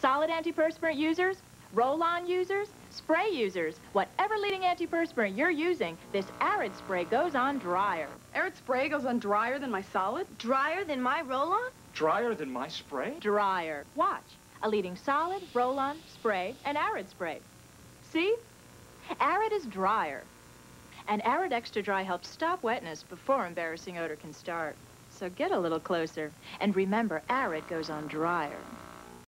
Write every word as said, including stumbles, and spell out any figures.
Solid antiperspirant users, roll-on users, spray users, whatever leading antiperspirant you're using, this Arrid spray goes on drier. Arrid spray goes on drier than my solid? Drier than my roll-on? Drier than my spray? Drier. Watch. A leading solid, roll-on, spray, and Arrid spray. See? Arrid is drier. And Arrid Extra Dry helps stop wetness before embarrassing odor can start. So get a little closer. And remember, Arrid goes on drier.